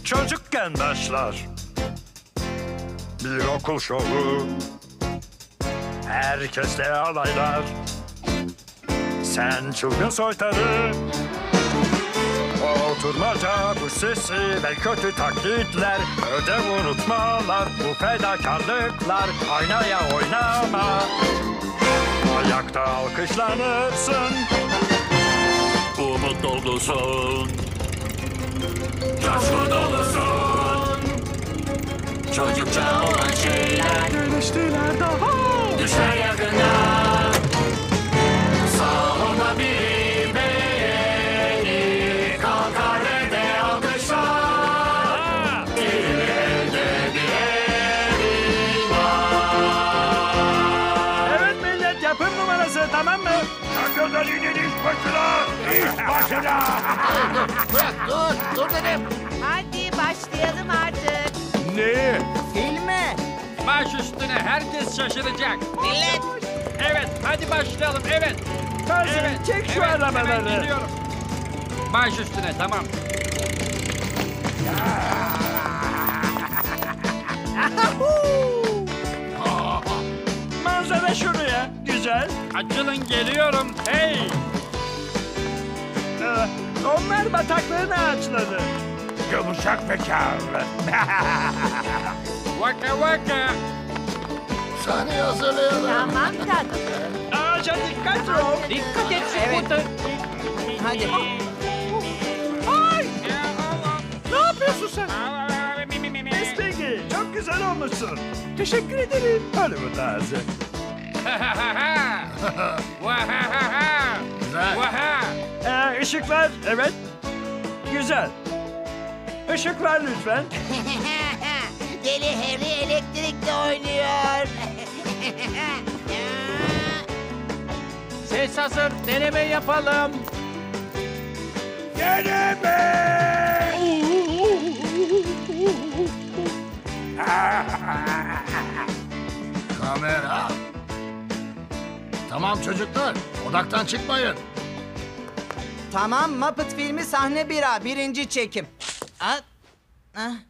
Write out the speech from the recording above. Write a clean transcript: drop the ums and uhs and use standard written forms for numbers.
çocukken başlar. Bir okul şovu, herkesle alaylar. Sen çılgın soytarı, oturmaca, bu sesi ve kötü taklitler, ödev unutmalar, bu fedakarlıklar, aynaya oynama. Ayakta alkışlanırsın, umut dolusun, coşku dolusun. Çocukça olan şeyler dönüştüler daha, düşer yakına. Salonda biri beni kalkar ve de alkışlar. Elde bir evi var. Evet millet, yapım numarası, tamam mı? Şampiyonların iş başına! İş başına! Dur dedim. Hadi başlayalım artık. Ne? Filme. Baş üstüne, herkes şaşıracak. Millet. Evet, hadi başlayalım, evet. Tarzan, çek şu hemen arabaları. geliyorum. Baş üstüne, tamam. Manzara şuraya, güzel. Açılın, geliyorum, hey! Onlar bataklığın ağaçları. Yumuşak bekar. Vaka vaka! Sahneyi hazırlayalım. Tamam tatlım. Ağaca dikkat ol. Dikkat et Evet. Hadi. Ay! Ne yapıyorsun sen? Peggy, çok güzel olmuşsun. Teşekkür ederim. Hollywood ağzı. Vahahaha! Güzel. Vaha! Işıklar, evet. Güzel. Işıklar lütfen. Deli Harry elektrikle oynuyor. Ses hazır, deneme yapalım. Kamera. Tamam çocuklar. Odaktan çıkmayın. Tamam, Muppet filmi sahne 1A, birinci çekim. Ah, ah.